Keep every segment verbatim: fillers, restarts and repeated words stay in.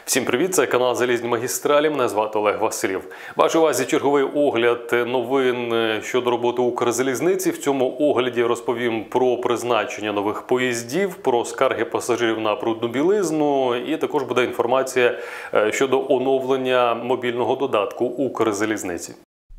Всім привіт, це канал Залізні магістралі, мене звати Олег Васильєв. Вашій увазі черговий огляд новин щодо роботи Укрзалізниці. В цьому огляді розповім про призначення нових поїздів, про скарги пасажирів на брудну білизну і також буде інформація щодо оновлення мобільного додатку Укрзалізниці.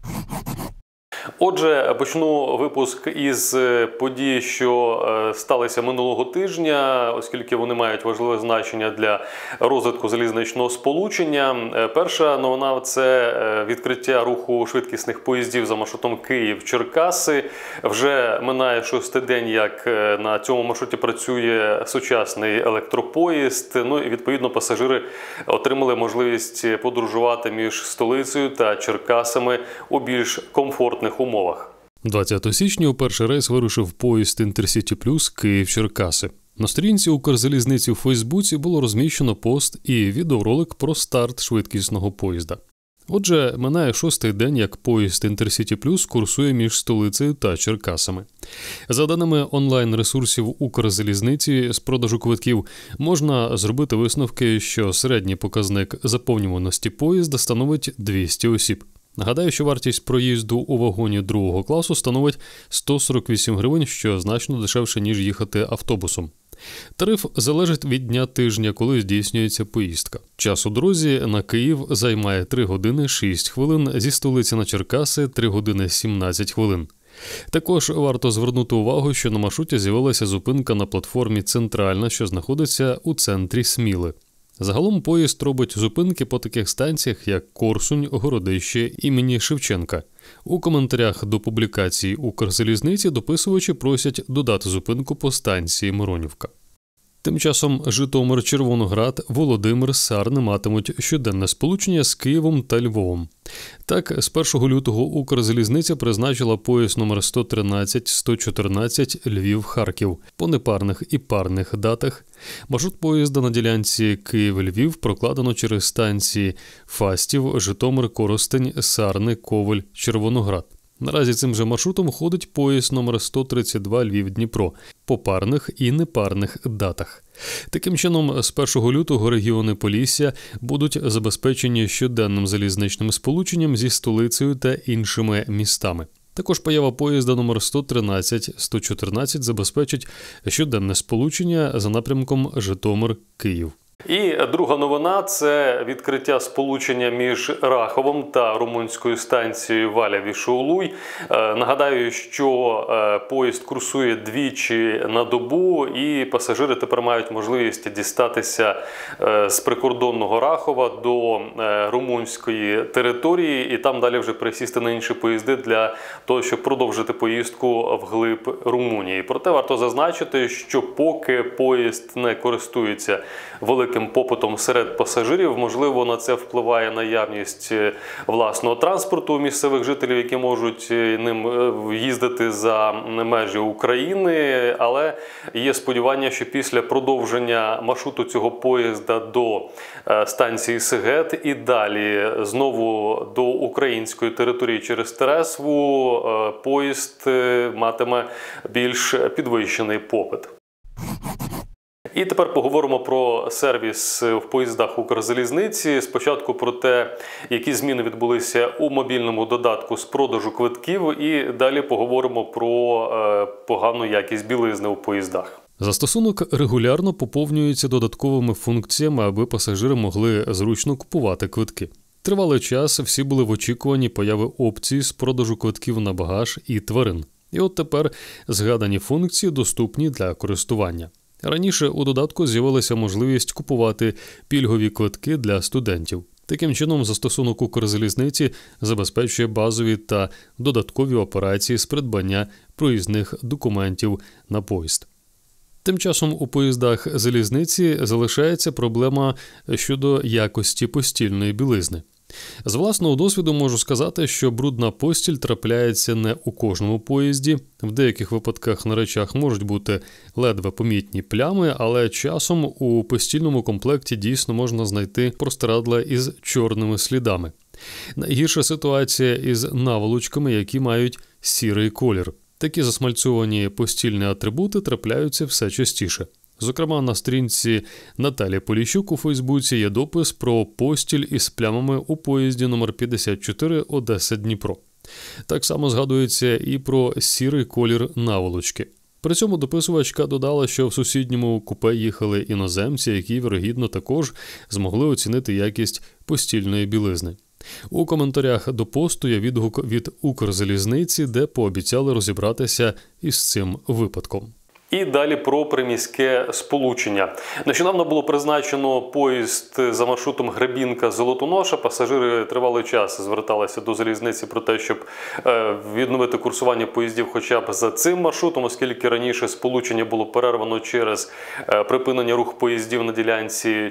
Отже, почну випуск із подій, що сталися минулого тижня, оскільки вони мають важливе значення для розвитку залізничного сполучення. Перша новина – це відкриття руху швидкісних поїздів за маршрутом Київ-Черкаси. Вже минає шостий день, як на цьому маршруті працює сучасний електропоїзд. Ну і відповідно пасажири отримали можливість подорожувати між столицею та Черкасами у більш комфортних умовах. двадцятого січня у перший рейс вирушив поїзд Інтерсіті Плюс Київ-Черкаси. На сторінці Укрзалізниці у Фейсбуці було розміщено пост і відеоролик про старт швидкісного поїзда. Отже, минає шостий день, як поїзд Інтерсіті Плюс курсує між столицею та Черкасами. За даними онлайн-ресурсів Укрзалізниці з продажу квитків, можна зробити висновки, що середній показник заповнюваності поїзда становить двісті осіб. Нагадаю, що вартість проїзду у вагоні другого класу становить сто сорок вісім гривень, що значно дешевше, ніж їхати автобусом. Тариф залежить від дня тижня, коли здійснюється поїздка. Час у дорозі на Київ займає три години шість хвилин, зі столиці на Черкаси – три години сімнадцять хвилин. Також варто звернути увагу, що на маршруті з'явилася зупинка на платформі «Центральна», що знаходиться у центрі Сміли. Загалом поїзд робить зупинки по таких станціях, як Корсунь, Городище імені Шевченка. У коментарях до публікації Укрзалізниці дописувачі просять додати зупинку по станції Миронівка. Тим часом Житомир-Червоноград, Володимир, Сарни матимуть щоденне сполучення з Києвом та Львовом. Так, з першого лютого Укрзалізниця призначила поїзд номер сто тринадцять - сто чотирнадцять Львів-Харків по непарних і парних датах. Маршрут поїзда на ділянці Київ-Львів прокладено через станції Фастів, Житомир, Коростень, Сарни, Ковель, Червоноград. Наразі цим же маршрутом ходить поїзд номер сто тридцять два Львів-Дніпро по парних і непарних датах. Таким чином, з першого лютого регіони Полісся будуть забезпечені щоденним залізничним сполученням зі столицею та іншими містами. Також поява поїзда номер сто тринадцять - сто чотирнадцять забезпечить щоденне сполучення за напрямком Житомир-Київ. І друга новина – це відкриття сполучення між Раховом та румунською станцією Валя-Вішоулуй. Нагадаю, що поїзд курсує двічі на добу, і пасажири тепер мають можливість дістатися з прикордонного Рахова до румунської території, і там далі вже пересісти на інші поїзди для того, щоб продовжити поїздку вглиб Румунії. Проте варто зазначити, що поки поїзд не користується великим попитом серед пасажирів, можливо, на це впливає наявність власного транспорту у місцевих жителів, які можуть ним їздити за межі України, але є сподівання, що після продовження маршруту цього поїзда до станції Сегет і далі знову до української території через Тересву поїзд матиме більш підвищений попит. І тепер поговоримо про сервіс в поїздах Укрзалізниці. Спочатку про те, які зміни відбулися у мобільному додатку з продажу квитків, і далі поговоримо про погану якість білизни у поїздах. Застосунок регулярно поповнюється додатковими функціями, аби пасажири могли зручно купувати квитки. Тривалий час всі були в очікуванні появи опцій з продажу квитків на багаж і тварин. І от тепер згадані функції доступні для користування. Раніше у додатку з'явилася можливість купувати пільгові квитки для студентів. Таким чином, застосунок Укрзалізниці забезпечує базові та додаткові операції з придбання проїзних документів на поїзд. Тим часом у поїздах залізниці залишається проблема щодо якості постільної білизни. З власного досвіду можу сказати, що брудна постіль трапляється не у кожному поїзді. В деяких випадках на речах можуть бути ледве помітні плями, але часом у постільному комплекті дійсно можна знайти простирадла із чорними слідами. Найгірша ситуація із наволочками, які мають сірий колір. Такі засмальцьовані постільні атрибути трапляються все частіше. Зокрема, на сторінці Наталі Поліщук у Фейсбуці є допис про постіль із плямами у поїзді номер п'ятдесят чотири Одеса-Дніпро. Так само згадується і про сірий колір наволочки. При цьому дописувачка додала, що в сусідньому купе їхали іноземці, які, вірогідно, також змогли оцінити якість постільної білизни. У коментарях до посту є відгук від Укрзалізниці, де пообіцяли розібратися із цим випадком. І далі про приміське сполучення. Нещодавно було призначено поїзд за маршрутом Гребінка-Золотоноша. Пасажири тривалий час зверталися до залізниці про те, щоб відновити курсування поїздів хоча б за цим маршрутом, оскільки раніше сполучення було перервано через припинення руху поїздів на ділянці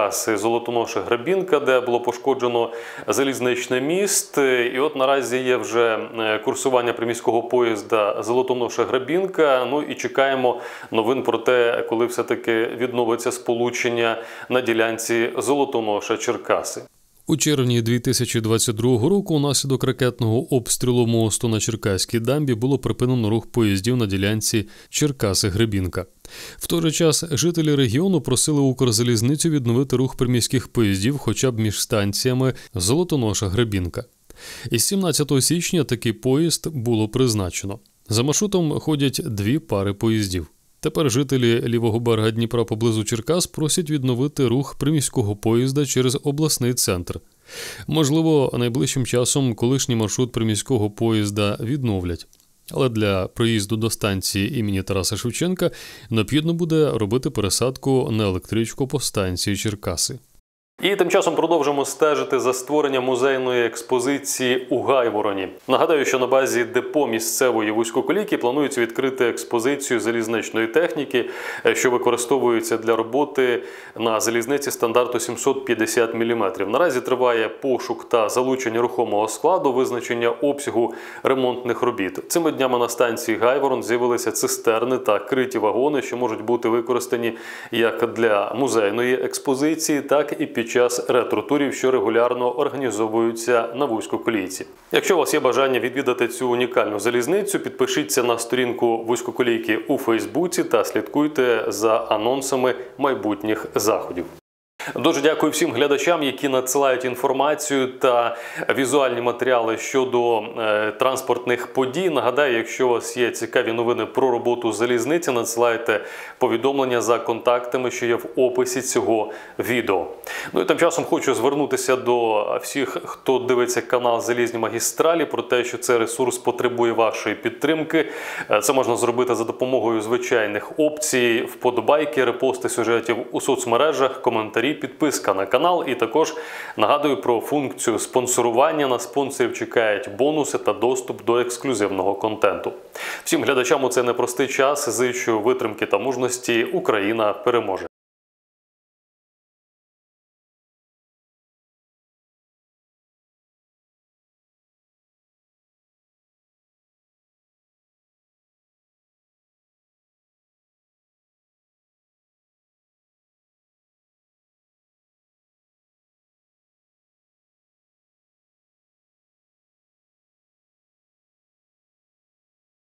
Черкаси-Золотоноша-Гребінка, де було пошкоджено залізничний міст. І от наразі є вже курсування приміського поїзда Золотоноша-Гребінка. Ну і чекаємо новин про те, коли все-таки відновиться сполучення на ділянці Золотоноша-Черкаси. У червні дві тисячі двадцять другого року унаслідок ракетного обстрілу мосту на Черкаській дамбі було припинено рух поїздів на ділянці Черкаси-Гребінка. В той же час жителі регіону просили Укрзалізницю відновити рух приміських поїздів хоча б між станціями Золотоноша-Гребінка. Із сімнадцятого січня такий поїзд було призначено. За маршрутом ходять дві пари поїздів. Тепер жителі лівого берега Дніпра поблизу Черкас просять відновити рух приміського поїзда через обласний центр. Можливо, найближчим часом колишній маршрут приміського поїзда відновлять. Але для проїзду до станції імені Тараса Шевченка необхідно буде робити пересадку на електричку по станції Черкаси. І тим часом продовжимо стежити за створенням музейної експозиції у Гайвороні. Нагадаю, що на базі депо місцевої вузькоколійки планується відкрити експозицію залізничної техніки, що використовується для роботи на залізниці стандарту сімсот п'ятдесят міліметрів. Наразі триває пошук та залучення рухомого складу, визначення обсягу ремонтних робіт. Цими днями на станції Гайворон з'явилися цистерни та криті вагони, що можуть бути використані як для музейної експозиції, так і під під час ретро-турів, що регулярно організовуються на вузькоколійці. Якщо у вас є бажання відвідати цю унікальну залізницю, підпишіться на сторінку вузькоколійки у Фейсбуці та слідкуйте за анонсами майбутніх заходів. Дуже дякую всім глядачам, які надсилають інформацію та візуальні матеріали щодо е, транспортних подій. Нагадаю, якщо у вас є цікаві новини про роботу залізниці, надсилайте повідомлення за контактами, що є в описі цього відео. Ну і тим часом хочу звернутися до всіх, хто дивиться канал «Залізні магістралі», про те, що цей ресурс потребує вашої підтримки. Це можна зробити за допомогою звичайних опцій: вподобайки, репости сюжетів у соцмережах, коментарі, підписка на канал. І також нагадую про функцію спонсорування. На спонсорів чекають бонуси та доступ до ексклюзивного контенту. Всім глядачам у цей непростий час зичу витримки та мужності. Україна переможе!